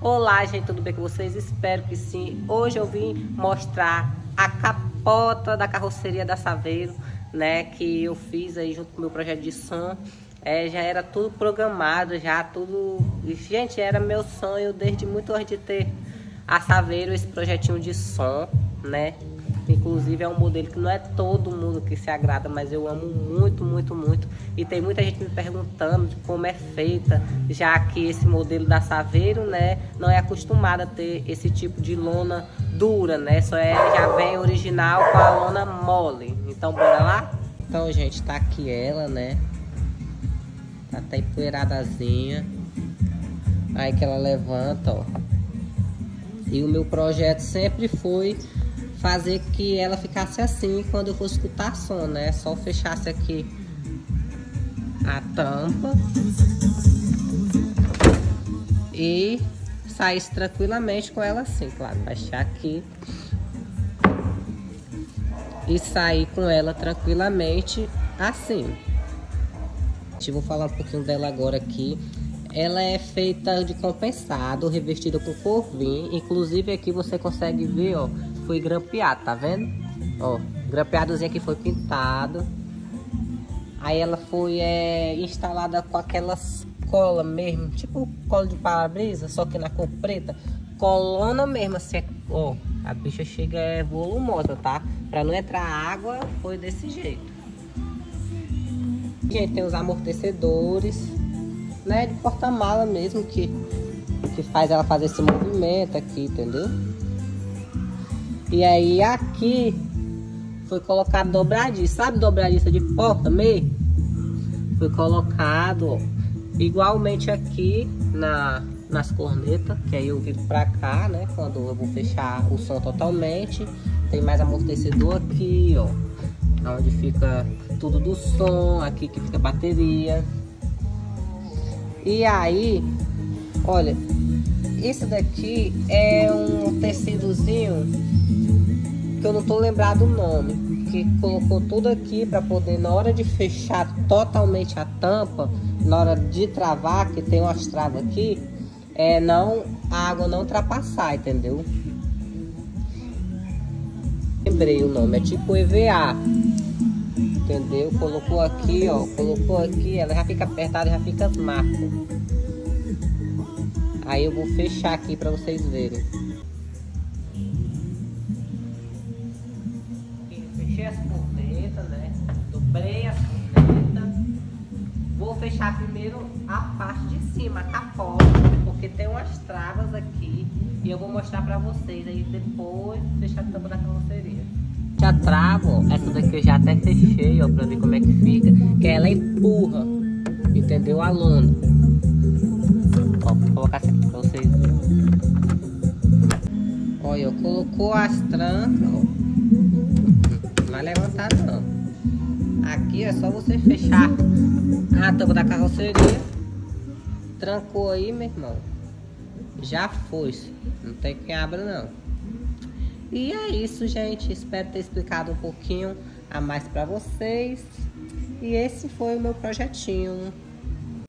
Olá, gente, tudo bem com vocês? Espero que sim. Hoje eu vim mostrar a capota da carroceria da Saveiro, né? Que eu fiz aí junto com o meu projeto de som. Já era tudo programado, já tudo... Gente, era meu sonho desde muito antes de ter a Saveiro, esse projetinho de som, né? Inclusive é um modelo que não é todo mundo que se agrada, mas eu amo muito, muito, muito. E tem muita gente me perguntando de como é feita, já que esse modelo da Saveiro, né, não é acostumado a ter esse tipo de lona dura, né? Já vem original com a lona mole. Então bora lá? Então, gente, tá aqui ela, né? Tá até empoeiradazinha. Aí que ela levanta, ó. E o meu projeto sempre foi fazer que ela ficasse assim quando eu fosse escutar som, né? Só fechasse aqui a tampa e saísse tranquilamente com ela assim, claro. Baixar aqui e sair com ela tranquilamente assim. Vou falar um pouquinho dela agora aqui. Ela é feita de compensado, revestida com corvim. Inclusive aqui você consegue ver, ó, foi grampeado, tá vendo? Ó, grampeadozinho aqui foi pintado. Aí ela foi instalada com aquelas cola mesmo, tipo cola de para-brisa, só que na cor preta. Colona mesmo, assim, ó. A bicha chega volumosa, tá? Pra não entrar água, foi desse jeito. Gente, tem os amortecedores, né, de porta-mala mesmo, que faz ela fazer esse movimento aqui, entendeu? E aí aqui foi colocado dobradiça, sabe dobradiça de porta mesmo? Foi colocado, ó, igualmente aqui nas cornetas, que aí eu viro pra cá, né, quando eu vou fechar o som totalmente. Tem mais amortecedor aqui, ó, onde fica tudo do som, aqui que fica a bateria. E aí, olha, esse daqui é um tecidozinho que eu não tô lembrado o nome, que colocou tudo aqui para poder, na hora de fechar totalmente a tampa, na hora de travar, que tem umas travas aqui, a água não ultrapassar, entendeu? Lembrei o nome, é tipo EVA, entendeu? Colocou aqui, ó, colocou aqui, ela já fica apertada, já fica as marcas. Aí eu vou fechar aqui para vocês verem. Fechei as cornetas, né? Dobrei as cornetas. Vou fechar primeiro a parte de cima, a capota, porque tem umas travas aqui. E eu vou mostrar para vocês aí depois fechar a tampa da carroceria. Já travo, ó, essa daqui eu já até fechei, ó, pra ver como é que fica. Que ela empurra, entendeu? A lona. Ó, vou colocar essa aqui pra vocês verem. Olha, colocou as trancas, ó. Não vai levantar não. Aqui é só você fechar a tampa da carroceria. Trancou aí, meu irmão. Já foi. Não tem quem abra não. E é isso, gente. Espero ter explicado um pouquinho a mais para vocês. E esse foi o meu projetinho.